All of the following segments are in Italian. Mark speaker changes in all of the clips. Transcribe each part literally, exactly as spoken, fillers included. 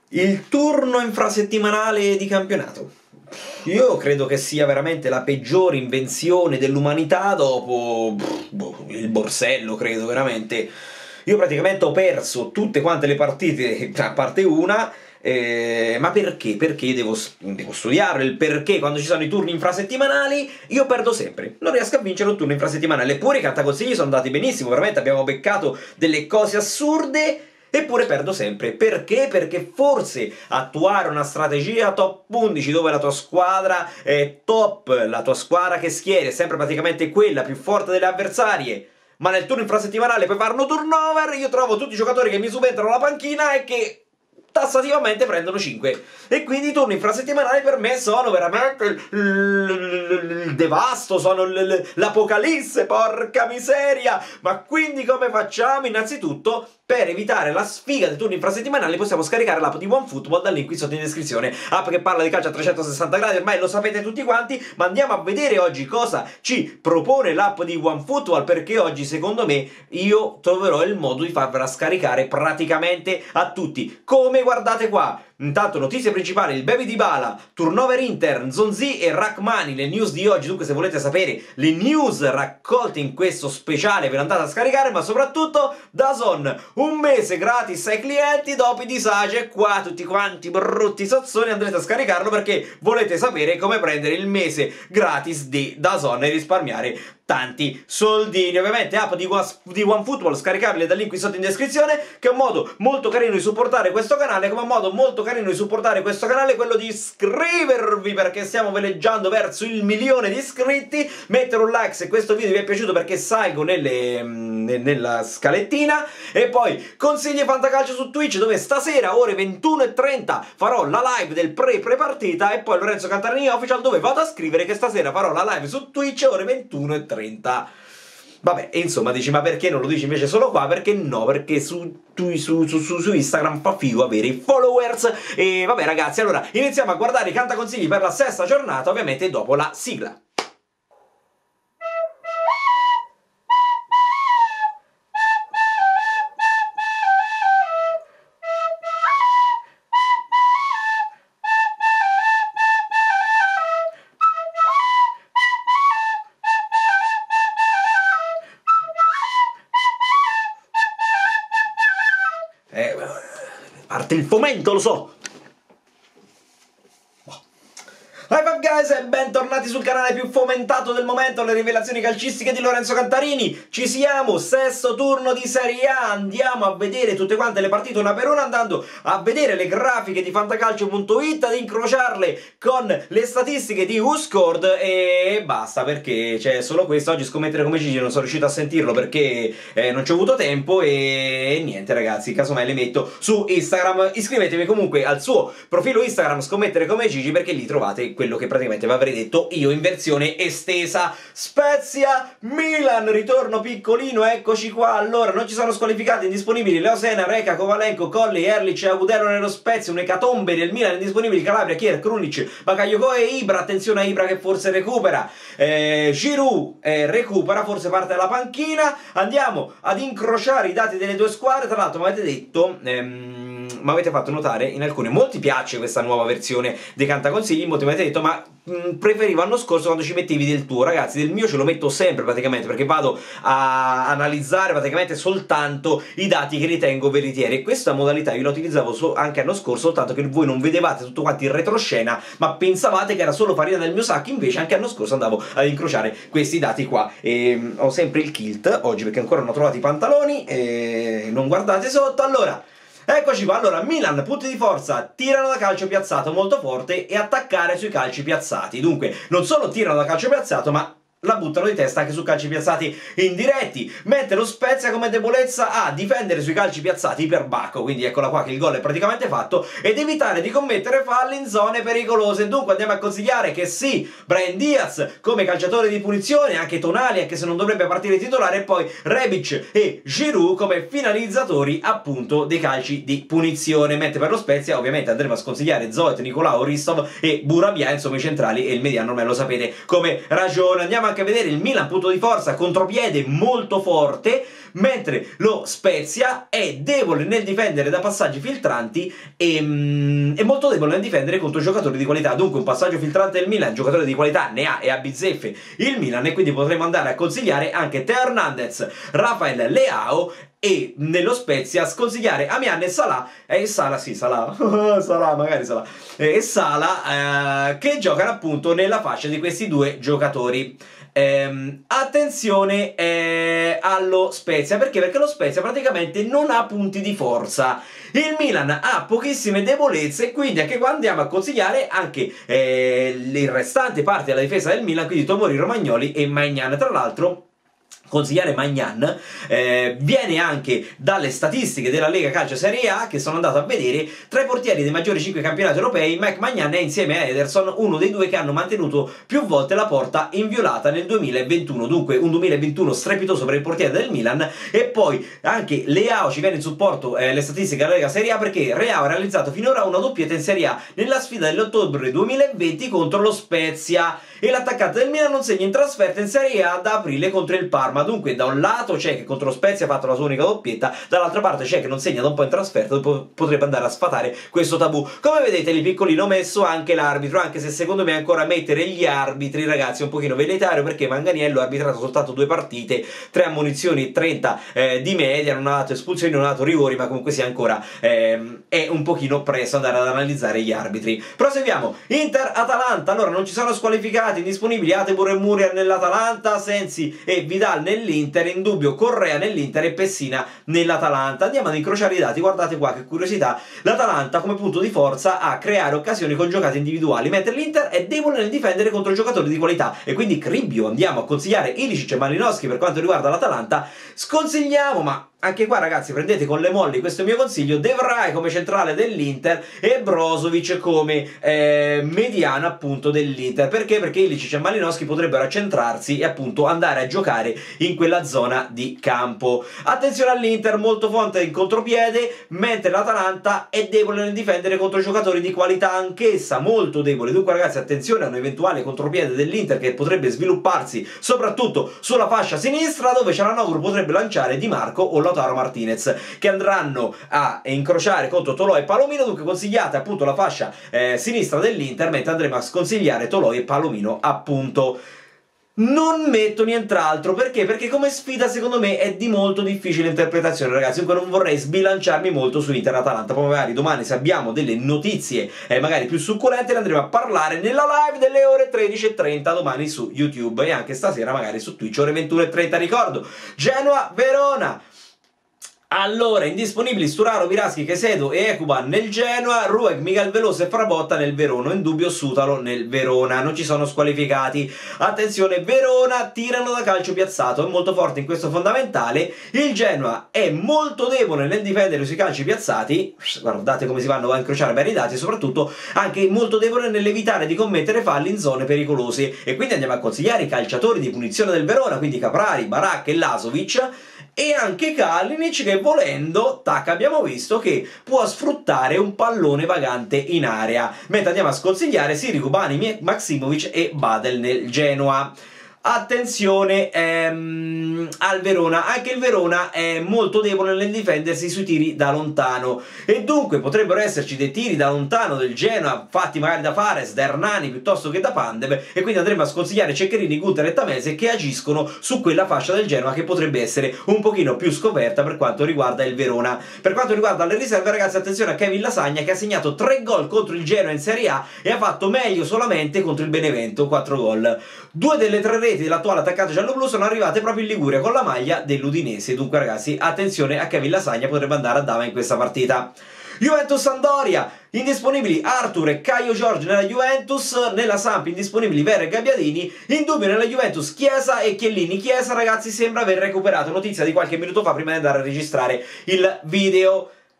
Speaker 1: Il turno infrasettimanale di campionato. Io credo che sia veramente la peggiore invenzione dell'umanità dopo boh, il borsello, credo veramente. Io praticamente ho perso tutte quante le partite, a parte una, eh, ma perché? Perché io devo, devo studiare il perché quando ci sono i turni infrasettimanali io perdo sempre, non riesco a vincere un turno infrasettimanale. Eppure i cantaconsigli sono andati benissimo, veramente abbiamo beccato delle cose assurde. Eppure perdo sempre. Perché? Perché forse attuare una strategia top undici dove la tua squadra è top, la tua squadra che schieri è sempre praticamente quella più forte delle avversarie, ma nel turno infrasettimanale puoi fare un turnover, io trovo tutti i giocatori che mi subentrano alla panchina e che tassativamente prendono cinque. E quindi i turni infrasettimanali per me sono veramente il devasto, sono l'apocalisse, porca miseria. Ma quindi come facciamo? Innanzitutto, per evitare la sfiga dei turni infrasettimanali possiamo scaricare l'app di OneFootball dal link qui sotto in descrizione. App che parla di calcio a trecentosessanta gradi, ormai lo sapete tutti quanti, ma andiamo a vedere oggi cosa ci propone l'app di OneFootball, perché oggi secondo me io troverò il modo di farvela scaricare praticamente a tutti. Come guardate qua. Intanto notizie principali, il Baby Dybala, turnover Inter, Zonzi e Rachmani, le news di oggi. Dunque se volete sapere le news raccolte in questo speciale ve le andate a scaricare, ma soprattutto DAZN, un mese gratis ai clienti dopo i disagi, e qua tutti quanti brutti sozzoni andrete a scaricarlo perché volete sapere come prendere il mese gratis di DAZN e risparmiare tanti soldini. Ovviamente app di, di OneFootball scaricabile dal link qui sotto in descrizione, che è un modo molto carino di supportare questo canale, come un modo molto carino di supportare questo canale è quello di iscrivervi, perché stiamo veleggiando verso il milione di iscritti, mettere un like se questo video vi è piaciuto perché salgo nelle, nella scalettina, e poi consigli fantacalcio su Twitch dove stasera ore ventuno e trenta farò la live del pre-pre-partita, e poi Lorenzo Cantarini Official dove vado a scrivere che stasera farò la live su Twitch ore ventuno e trenta. Vabbè, e insomma dici, ma perché non lo dici invece solo qua? Perché no? Perché su, su, su, su, su Instagram fa figo avere i followers. E vabbè ragazzi, allora iniziamo a guardare i cantaconsigli per la sesta giornata, ovviamente dopo la sigla. Eh, parte il fomento, lo so. Hi Five Guys e bentornati sul canale più fomentato del momento, le rivelazioni calcistiche di Lorenzo Cantarini. Ci siamo, sesto turno di Serie A, andiamo a vedere tutte quante le partite una per una, andando a vedere le grafiche di fantacalcio punto it, ad incrociarle con le statistiche di WhoScored e basta, perché c'è solo questo. Oggi scommettere come Gigi non sono riuscito a sentirlo perché eh, non ci ho avuto tempo e... e niente ragazzi, casomai le metto su Instagram. Iscrivetevi comunque al suo profilo Instagram scommettere come Gigi, perché lì trovate quello che praticamente vi avrei detto io in versione estesa. Spezia Milan, ritorno piccolino, eccoci qua. Allora, non ci sono squalificati indisponibili Leosena, Reca, Kovalenko, Colli, Erlic e Agudelo nello Spezia, un'ecatombe del Milan indisponibili Calabria, Kier, Krunic, Bakayoko e Ibra. Attenzione a Ibra che forse recupera, eh, Giroud eh, recupera, forse parte dalla panchina. Andiamo ad incrociare i dati delle due squadre. Tra l'altro mi avete detto ehm, mi avete fatto notare in alcune, molti piace questa nuova versione dei cantaconsigli, molti mi avete detto ma mh, preferivo l'anno scorso quando ci mettevi del tuo. Ragazzi, del mio ce lo metto sempre praticamente, perché vado a analizzare praticamente soltanto i dati che ritengo veritieri, e questa modalità io la utilizzavo so anche l'anno scorso, soltanto che voi non vedevate tutto quanto in retroscena ma pensavate che era solo farina del mio sacco. Invece anche l'anno scorso andavo ad incrociare questi dati qua, e mh, ho sempre il kilt oggi perché ancora non ho trovato i pantaloni e non guardate sotto. Allora eccoci qua. Allora, Milan, punti di forza, tirano da calcio piazzato molto forte e attaccare sui calci piazzati. Dunque, non solo tirano da calcio piazzato, ma la buttano di testa anche su calci piazzati indiretti, mentre lo Spezia come debolezza ha difendere sui calci piazzati per Bacco, quindi eccola qua che il gol è praticamente fatto, ed evitare di commettere falli in zone pericolose. Dunque andiamo a consigliare che sì, Brahim Diaz come calciatore di punizione, anche Tonali anche se non dovrebbe partire titolare, e poi Rebic e Giroud come finalizzatori appunto dei calci di punizione, mentre per lo Spezia ovviamente andremo a sconsigliare Zoet, Nicolao, Ristov e Burabia, insomma i centrali, e il mediano me lo sapete come ragione. Andiamo a anche a vedere il Milan punto di forza, contropiede molto forte, mentre lo Spezia è debole nel difendere da passaggi filtranti e mm, è molto debole nel difendere contro giocatori di qualità. Dunque un passaggio filtrante del Milan, giocatore di qualità ne ha e ha bizzeffe il Milan, e quindi potremo andare a consigliare anche Teo Hernandez, Rafael Leao, e nello Spezia sconsigliare Amian e Salah, e Salah, sì, Salah, Salah, magari Salah, e Salah, eh, che giocano appunto nella fascia di questi due giocatori. Ehm, attenzione eh, allo Spezia, perché? Perché lo Spezia praticamente non ha punti di forza. Il Milan ha pochissime debolezze, e quindi anche qua andiamo a consigliare anche eh, le restanti parti della difesa del Milan, quindi Tomori, Romagnoli e Maignan. Tra l'altro consigliare Maignan eh, viene anche dalle statistiche della Lega Calcio Serie A, che sono andato a vedere. Tra i portieri dei maggiori cinque campionati europei, Mike Maignan è, insieme a Ederson, uno dei due che hanno mantenuto più volte la porta inviolata nel duemilaventuno. Dunque un duemilaventuno strepitoso per il portiere del Milan. E poi anche Leao ci viene in supporto eh, le statistiche della Lega Serie A, perché Leao ha realizzato finora una doppietta in Serie A nella sfida dell'ottobre duemilaventi contro lo Spezia, e l'attaccante del Milan non segna in trasferta in Serie A da aprile contro il Parma. Dunque da un lato c'è che contro lo Spezia ha fatto la sua unica doppietta, dall'altra parte c'è che non segna da un po' in trasferta, dopo potrebbe andare a sfatare questo tabù. Come vedete lì piccolino ho messo anche l'arbitro, anche se secondo me ancora mettere gli arbitri, ragazzi, è un pochino velleitario, perché Manganiello ha arbitrato soltanto due partite, tre ammonizioni, trenta eh, di media, non ha dato espulsioni, non ha dato rigori, ma comunque sia ancora eh, è un pochino presto andare ad analizzare gli arbitri. Proseguiamo. Inter-Atalanta. Allora non ci sono squalificati indisponibili Atebur e Muriel nell'Atalanta, Sensi e Vidal nell'Inter, in dubbio Correa nell'Inter e Pessina nell'Atalanta. Andiamo ad incrociare i dati. Guardate qua che curiosità: l'Atalanta come punto di forza ha creare occasioni con giocate individuali, mentre l'Inter è debole nel difendere contro giocatori di qualità, e quindi Cribbio andiamo a consigliare Ilicic e Malinowski. Per quanto riguarda l'Atalanta sconsigliamo, ma anche qua ragazzi prendete con le molli questo mio consiglio, De Vrij come centrale dell'Inter e Brozovic come eh, mediano appunto dell'Inter. Perché? Perché Ilicic e Malinowski potrebbero accentrarsi e appunto andare a giocare in quella zona di campo. Attenzione all'Inter, molto forte in contropiede, mentre l'Atalanta è debole nel difendere contro giocatori di qualità, anch'essa molto debole. Dunque ragazzi attenzione a un eventuale contropiede dell'Inter che potrebbe svilupparsi soprattutto sulla fascia sinistra, dove Cialanoglu potrebbe lanciare Di Marco o Lautaro Martinez, che andranno a incrociare contro Toloi e Palomino. Dunque consigliate appunto la fascia eh, sinistra dell'Inter, mentre andremo a sconsigliare Toloi e Palomino appunto. Non metto nient'altro, perché? Perché come sfida secondo me è di molto difficile interpretazione, ragazzi. Dunque non vorrei sbilanciarmi molto su Inter-Atalanta. Poi magari domani, se abbiamo delle notizie eh, magari più succulente, ne andremo a parlare nella live delle ore tredici e trenta domani su YouTube, e anche stasera magari su Twitch ore ventuno e trenta. Ricordo Genoa-Verona. Allora, indisponibili Sturaro, Viraschi, Chesedo e Ekuban nel Genoa, Rueg, Miguel Veloso e Frabotta nel Verona, in dubbio Sutalo nel Verona. Non ci sono squalificati. Attenzione, Verona tirano da calcio piazzato, è molto forte in questo fondamentale. Il Genoa è molto debole nel difendere sui calci piazzati, guardate come si vanno a incrociare bene i dati, e soprattutto anche molto debole nell'evitare di commettere falli in zone pericolose. E quindi andiamo a consigliare i calciatori di punizione del Verona, quindi Caprari, Barak e Lazovic, e anche Kalinic, che volendo, tac, abbiamo visto che può sfruttare un pallone vagante in area. Mentre andiamo a sconsigliare Sirigu, Bani, Maksimovic e Badel nel Genoa. Attenzione ehm, al Verona, anche il Verona è molto debole nel difendersi sui tiri da lontano, e dunque potrebbero esserci dei tiri da lontano del Genoa fatti magari da Fares, da Hernani piuttosto che da Pandev, e quindi andremo a sconsigliare Ceccherini, Gunther e Tamese, che agiscono su quella fascia del Genoa che potrebbe essere un pochino più scoperta per quanto riguarda il Verona. Per quanto riguarda le riserve, ragazzi, attenzione a Kevin Lasagna, che ha segnato tre gol contro il Genoa in Serie A e ha fatto meglio solamente contro il Benevento, quattro gol. Due delle tre reti dell'attuale attaccante gialloblu sono arrivate proprio in Liguria con la maglia dell'Udinese. Dunque ragazzi attenzione a Kevin Lasagna, potrebbe andare a dama in questa partita. Juventus-Sampdoria, indisponibili Arthur e Caio Giorgio nella Juventus, nella Samp indisponibili Vera e Gabbiadini, in dubbio nella Juventus Chiesa e Chiellini. Chiesa ragazzi sembra aver recuperato, notizia di qualche minuto fa prima di andare a registrare il video.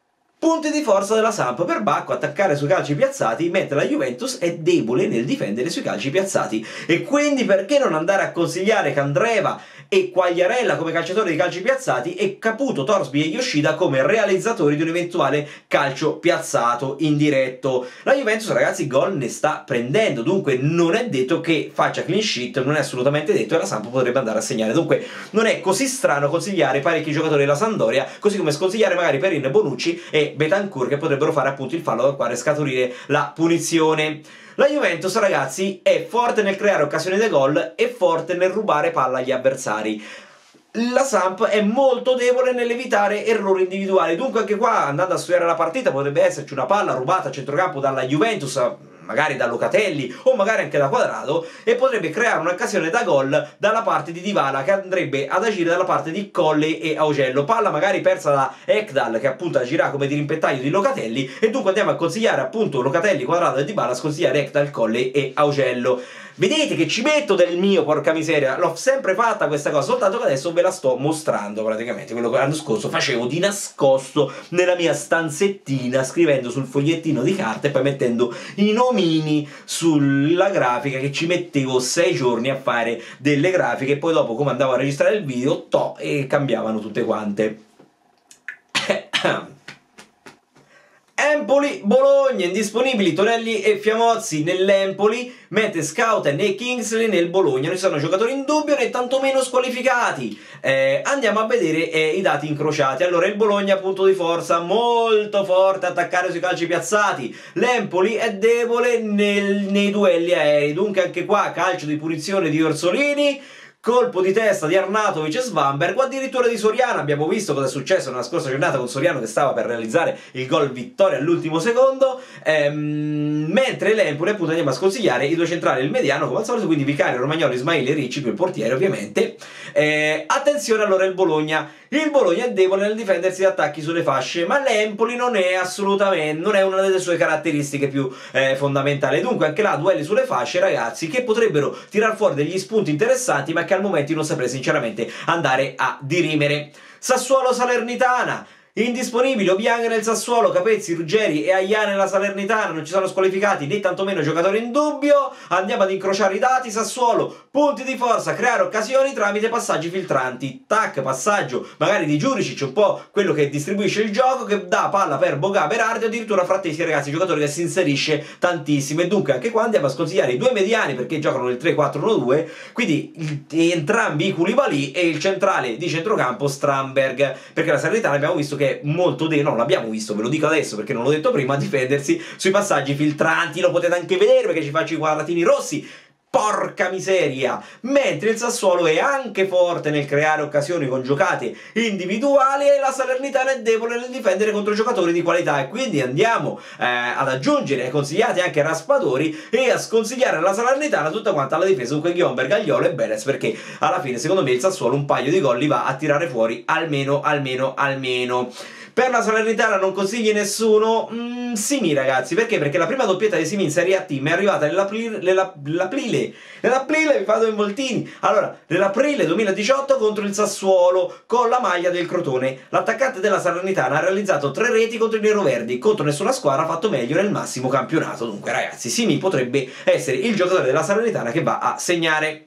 Speaker 1: Punti di forza della Samp: per Bacco attaccare sui calci piazzati, mentre la Juventus è debole nel difendere sui calci piazzati. E quindi perché non andare a consigliare Candreva e Quagliarella come calciatori di calci piazzati e Caputo, Torsby e Yoshida come realizzatori di un eventuale calcio piazzato indiretto? La Juventus, ragazzi, gol ne sta prendendo, dunque non è detto che faccia clean sheet, non è assolutamente detto, e la Samp potrebbe andare a segnare. Dunque non è così strano consigliare parecchi giocatori della Sampdoria, così come sconsigliare magari Perin, Bonucci e Betancourt, che potrebbero fare appunto il fallo dal quale scaturire la punizione. La Juventus, ragazzi, è forte nel creare occasioni di gol e forte nel rubare palla agli avversari. La Samp è molto debole nell'evitare errori individuali, dunque anche qua, andando a studiare la partita, potrebbe esserci una palla rubata a centrocampo dalla Juventus, magari da Locatelli o magari anche da Quadrado, e potrebbe creare un'occasione da gol dalla parte di Dybala, che andrebbe ad agire dalla parte di Colley e Augello. Palla magari persa da Ekdal, che appunto agirà come dirimpettaio di Locatelli, e dunque andiamo a consigliare appunto Locatelli, Quadrado e Dybala, a sconsigliare Ekdal, Colley e Augello. Vedete che ci metto del mio, porca miseria, l'ho sempre fatta questa cosa, soltanto che adesso ve la sto mostrando praticamente. Quello che l'anno scorso facevo di nascosto nella mia stanzettina, scrivendo sul fogliettino di carta e poi mettendo i nomini sulla grafica, che ci mettevo sei giorni a fare delle grafiche, e poi dopo, come andavo a registrare il video, to, e cambiavano tutte quante. Empoli, Bologna, indisponibili Tonelli e Fiamozzi nell'Empoli, mentre Schouten e Kingsley nel Bologna. Non ci sono giocatori in dubbio né tantomeno squalificati. Eh, andiamo a vedere eh, i dati incrociati. Allora, il Bologna, punto di forza, molto forte, attaccare sui calci piazzati. L'Empoli è debole nel, nei duelli aerei, dunque anche qua calcio di punizione di Orsolini, colpo di testa di Arnautovic e Svanberg, o addirittura di Soriano. Abbiamo visto cosa è successo nella scorsa giornata con Soriano, che stava per realizzare il gol vittoria all'ultimo secondo. Ehm, mentre l'Empoli, appunto, andiamo a sconsigliare i due centrali e il mediano come al solito, quindi Vicario, Romagnolo, Ismaili e Ricci, più il portiere ovviamente. Eh, attenzione allora il Bologna. Il Bologna è debole nel difendersi da attacchi sulle fasce, ma l'Empoli non è assolutamente, non è una delle sue caratteristiche più eh, fondamentali. Dunque anche là duelli sulle fasce, ragazzi, che potrebbero tirar fuori degli spunti interessanti, ma che al momento io non saprei sinceramente andare a dirimere. Sassuolo Salernitana. Indisponibili Obiang nel Sassuolo, Capezzi, Ruggeri e Aia nella Salernitana, non ci sono squalificati né tantomeno giocatori in dubbio. Andiamo ad incrociare i dati. Sassuolo, punti di forza, creare occasioni tramite passaggi filtranti. Tac, passaggio magari di Giuricic, un po' quello che distribuisce il gioco, che dà palla per Boga, Berardi o addirittura Fratteschi, ragazzi, giocatore che si inserisce tantissimo. E dunque anche qua andiamo a sconsigliare i due mediani, perché giocano nel tre quattro uno due, quindi entrambi i Koulibaly, e il centrale di centrocampo Strandberg, perché la Salernitana abbiamo visto che è molto debole, no, l'abbiamo visto, ve lo dico adesso perché non l'ho detto prima, a difendersi sui passaggi filtranti. Lo potete anche vedere perché ci faccio i quadratini rossi, porca miseria. Mentre il Sassuolo è anche forte nel creare occasioni con giocate individuali, e la Salernitana è debole nel difendere contro giocatori di qualità. E quindi andiamo eh, ad aggiungere ai consigliati anche Raspadori e a sconsigliare alla Salernitana tutta quanta la difesa, dunque Ghiomber, Gagliolo e Benes, perché alla fine secondo me il Sassuolo un paio di gol li va a tirare fuori almeno, almeno, almeno. Per la Salernitana non consigli nessuno? Mm, Simi, ragazzi, perché? Perché la prima doppietta di Simi in Serie A Team è arrivata nell'aprile, nell'aprile, nell'aprile, mi fate i voltini. Allora, nell'aprile duemiladiciotto contro il Sassuolo, con la maglia del Crotone. L'attaccante della Salernitana ha realizzato tre reti contro i neroverdi, contro nessuna squadra ha fatto meglio nel massimo campionato. Dunque, ragazzi, Simi potrebbe essere il giocatore della Salernitana che va a segnare.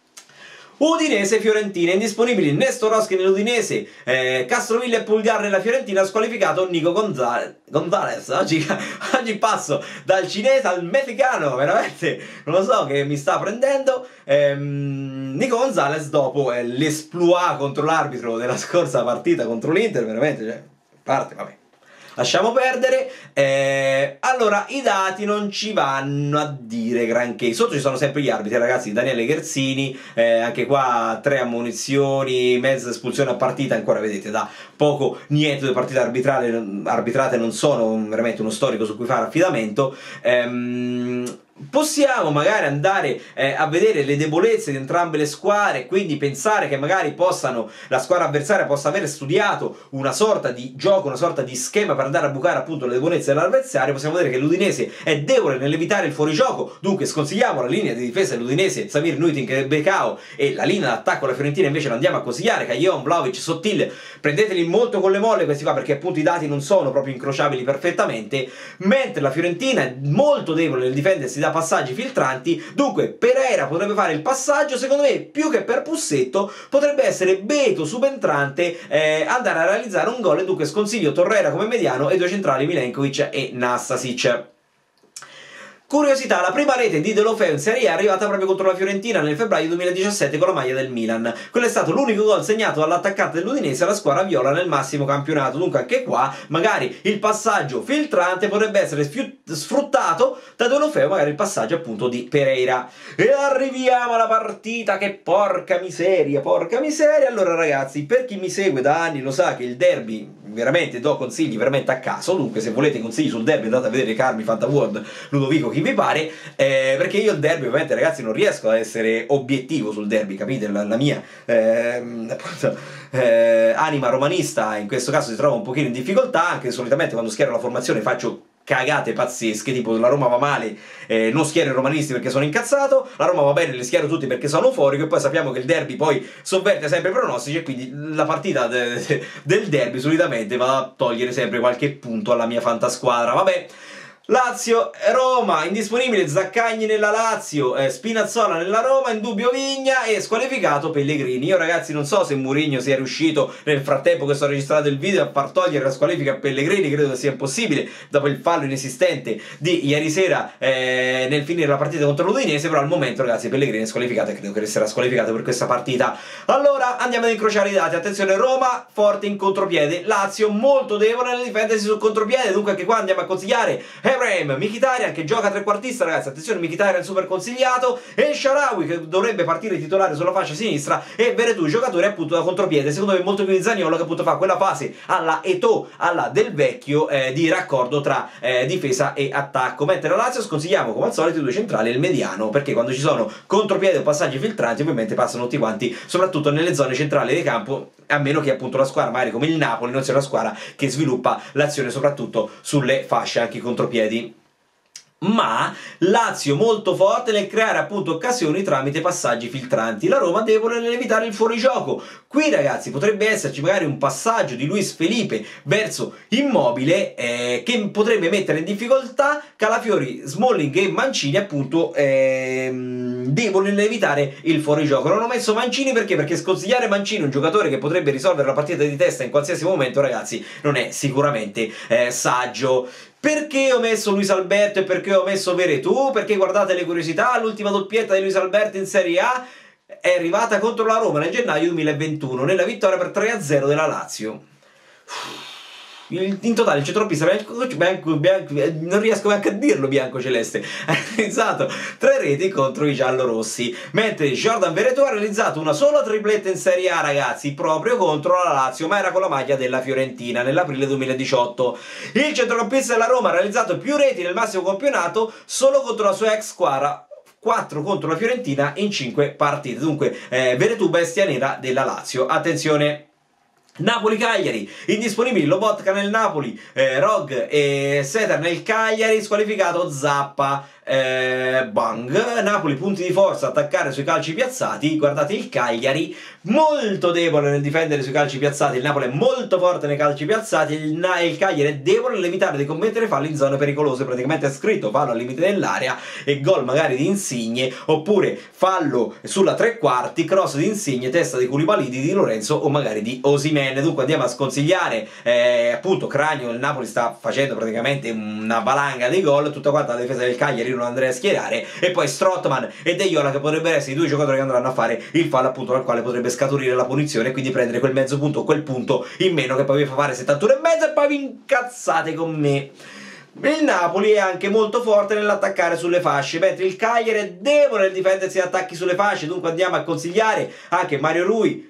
Speaker 1: Udinese Fiorentina, indisponibili Nestorowski nell'Udinese, eh, Castroville e Pulgar nella Fiorentina, squalificato Nico Gonzalez. Gonzalez oggi, oggi passo dal cinese al messicano, veramente non lo so che mi sta prendendo. ehm, Nico Gonzalez dopo eh, l'esploit contro l'arbitro della scorsa partita contro l'Inter, veramente, cioè, parte, vabbè. Lasciamo perdere. Eh, allora, i dati non ci vanno a dire granché. Sotto ci sono sempre gli arbitri, ragazzi. Daniele Gherzini, eh, anche qua tre ammonizioni, mezza espulsione a partita. Ancora vedete, da poco niente, le partite arbitrali, arbitrate non sono veramente uno storico su cui fare affidamento. Ehm... Possiamo magari andare eh, a vedere le debolezze di entrambe le squadre, quindi pensare che magari possano, la squadra avversaria possa aver studiato una sorta di gioco, una sorta di schema per andare a bucare appunto le debolezze dell'avversario. Possiamo vedere sapere che l'Udinese è debole nell'evitare il fuorigioco, dunque sconsigliamo la linea di difesa dell'Udinese, Samir Nuiting e Becao, e la linea d'attacco alla Fiorentina invece la andiamo a consigliare, Callejon, Vlahovic, Sottil, prendeteli molto con le molle questi qua, perché appunto i dati non sono proprio incrociabili perfettamente, mentre la Fiorentina è molto debole nel difendersi da passaggi filtranti, dunque Pereira potrebbe fare il passaggio, secondo me più che per Pussetto potrebbe essere Beto subentrante, eh, andare a realizzare un gol, e dunque sconsiglio Torreira come mediano e due centrali Milenkovic e Nastasic. Curiosità, la prima rete di Deulofeu in Serie A è arrivata proprio contro la Fiorentina nel febbraio duemiladiciassette con la maglia del Milan. Quello è stato l'unico gol segnato dall'attaccante dell'Udinese alla squadra viola nel massimo campionato, dunque anche qua magari il passaggio filtrante potrebbe essere sfruttato da Deulofeu, magari il passaggio appunto di Pereira. E arriviamo alla partita che porca miseria, porca miseria. Allora ragazzi, per chi mi segue da anni lo sa che il derby veramente do consigli veramente a caso, dunque se volete consigli sul derby andate a vedere Carmi, Fantaworld, Ludovico, chi vi pare, eh, perché io il derby ovviamente ragazzi non riesco ad essere obiettivo sul derby, capite? La, la mia eh, appunto, eh, anima romanista in questo caso si trova un pochino in difficoltà, anche solitamente quando schiero la formazione faccio cagate pazzesche, tipo la Roma va male, eh, non schiero i romanisti perché sono incazzato, la Roma va bene, li schiero tutti perché sono euforico, e poi sappiamo che il derby poi sovverte sempre i pronostici, e quindi la partita de de del derby solitamente va a togliere sempre qualche punto alla mia fantasquadra. Vabbè, Lazio, Roma, indisponibile Zaccagni nella Lazio, eh, Spinazzola nella Roma, in dubbio Vigna e squalificato Pellegrini. Io ragazzi non so se Mourinho sia riuscito nel frattempo che sto registrando il video a far togliere la squalifica a Pellegrini, credo che sia impossibile dopo il fallo inesistente di ieri sera eh, nel finire la partita contro l'Udinese, però al momento ragazzi Pellegrini è squalificato e credo che resterà squalificato per questa partita. Allora andiamo ad incrociare i dati, attenzione, Roma forte in contropiede, Lazio molto debole nel difendersi sul contropiede, dunque anche qua andiamo a consigliare Mkhitaryan che gioca trequartista ragazzi, attenzione, Mkhitaryan super consigliato, e El Shaarawy che dovrebbe partire titolare sulla fascia sinistra, e Veretout giocatore appunto da contropiede, secondo me molto più di Zaniolo, che appunto fa quella fase alla Eto'o, alla Del Vecchio, eh, di raccordo tra eh, difesa e attacco, mentre la Lazio sconsigliamo come al solito i due centrali e il mediano, perché quando ci sono contropiede o passaggi filtranti ovviamente passano tutti quanti soprattutto nelle zone centrali del campo, a meno che appunto la squadra magari come il Napoli non sia una squadra che sviluppa l'azione soprattutto sulle fasce anche i contropiedi. Ma Lazio molto forte nel creare appunto occasioni tramite passaggi filtranti, la Roma debole nell'evitare il fuorigioco. Qui ragazzi potrebbe esserci magari un passaggio di Luis Felipe verso Immobile eh, che potrebbe mettere in difficoltà Calafiori, Smalling e Mancini, appunto ehm, deboli nell'evitare il fuorigioco. Non ho messo Mancini perché? Perché sconsigliare Mancini, un giocatore che potrebbe risolvere la partita di testa in qualsiasi momento, ragazzi, non è sicuramente eh, saggio. Perché ho messo Luis Alberto e perché ho messo Veretout? Perché guardate le curiosità, l'ultima doppietta di Luis Alberto in Serie A è arrivata contro la Roma nel gennaio duemilaventuno, nella vittoria per tre a zero della Lazio. In totale il centrocampista bianco, bianco, non riesco neanche a dirlo, bianco-celeste, ha realizzato tre reti contro i giallorossi, mentre Jordan Veretout ha realizzato una sola tripletta in Serie A, ragazzi, proprio contro la Lazio, ma era con la maglia della Fiorentina nell'aprile duemiladiciotto. Il centrocampista della Roma ha realizzato più reti nel massimo campionato solo contro la sua ex squadra, quattro contro la Fiorentina in cinque partite. Dunque eh, Veretout bestia nera della Lazio. Attenzione. Napoli-Cagliari, indisponibili Lobotka nel Napoli, eh, Rog e Seter nel Cagliari, squalificato Zappa, eh, bang, Napoli punti di forza, attaccare sui calci piazzati, guardate il Cagliari molto debole nel difendere sui calci piazzati, il Napoli è molto forte nei calci piazzati, il, il Cagliari è debole nell'evitare di commettere falli in zone pericolose, praticamente è scritto fallo al limite dell'area e gol magari di Insigne, oppure fallo sulla tre quarti, cross di Insigne, testa di Koulibaly, di Di Lorenzo o magari di Osimhen. Dunque andiamo a sconsigliare eh, appunto Cragno, il Napoli sta facendo praticamente una valanga di gol, tutta quanta la difesa del Cagliari non andrei a schierare, e poi Strootman e De Jong che potrebbero essere i due giocatori che andranno a fare il fallo appunto dal quale potrebbe scaturire la punizione e quindi prendere quel mezzo punto o quel punto in meno che poi vi fa fare settantuno e mezzo e poi vi incazzate con me. Il Napoli è anche molto forte nell'attaccare sulle fasce, mentre il Cagliari è debole nel difendersi da attacchi sulle fasce, dunque andiamo a consigliare anche Mario Rui,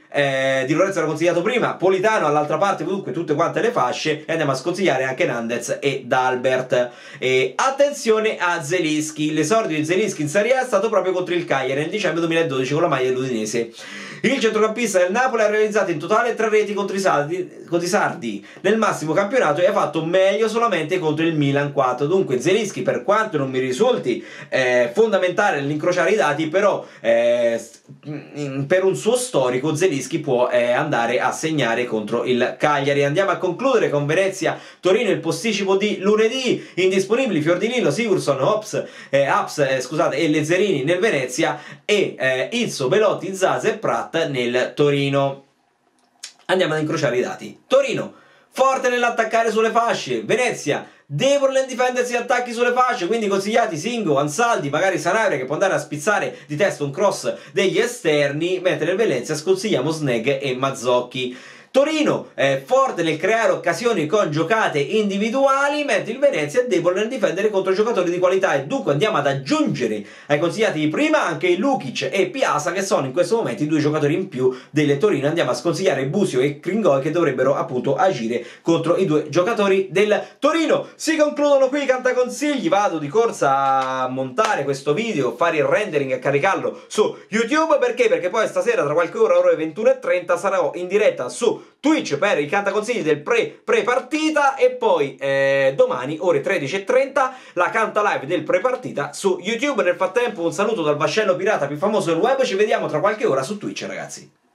Speaker 1: eh, Di Lorenzo era consigliato prima, Politano all'altra parte, dunque tutte quante le fasce, e andiamo a sconsigliare anche Nandez e Dalbert. E attenzione a Zelinski, l'esordio di Zelinski in Serie A è stato proprio contro il Cagliari nel dicembre duemiladodici con la maglia dell'Udinese. Il centrocampista del Napoli ha realizzato in totale tre reti contro i, sardi, contro i sardi nel massimo campionato e ha fatto meglio solamente contro il Milan quattro. Dunque Zelinski, per quanto non mi risulti eh, fondamentale nell'incrociare i dati, però eh, per un suo storico Zelinski può eh, andare a segnare contro il Cagliari. Andiamo a concludere con Venezia Torino, il posticipo di lunedì. Indisponibili Fiordilino, Sigurdsson, Hops, eh, Haps, eh, scusate, e Lezzerini nel Venezia, e eh, Izzo, Belotti, Zaza e Pratt nel Torino. Andiamo ad incrociare i dati. Torino forte nell'attaccare sulle fasce, Venezia debole nel difendersi attacchi sulle fasce, quindi consigliati Singo, Ansaldi, magari Sanabria che può andare a spizzare di testa un cross degli esterni, mentre nel Venezia sconsigliamo Sneg e Mazzocchi. Torino è forte nel creare occasioni con giocate individuali, mentre il Venezia è debole nel difendere contro giocatori di qualità, e dunque andiamo ad aggiungere ai consigliati di prima anche i Lukic e Piazza, che sono in questo momento i due giocatori in più del Torino. Andiamo a sconsigliare Busio e Kringoi, che dovrebbero appunto agire contro i due giocatori del Torino. Si concludono qui i cantaconsigli, vado di corsa a montare questo video, fare il rendering e caricarlo su YouTube. Perché? Perché poi stasera tra qualche ora, ore ventuno e trenta, sarò in diretta su Twitch per i cantaconsigli del pre, pre partita, e poi eh, domani ore tredici e trenta la canta live del pre partita su YouTube. Nel frattempo un saluto dal vascello pirata più famoso del web, ci vediamo tra qualche ora su Twitch, ragazzi.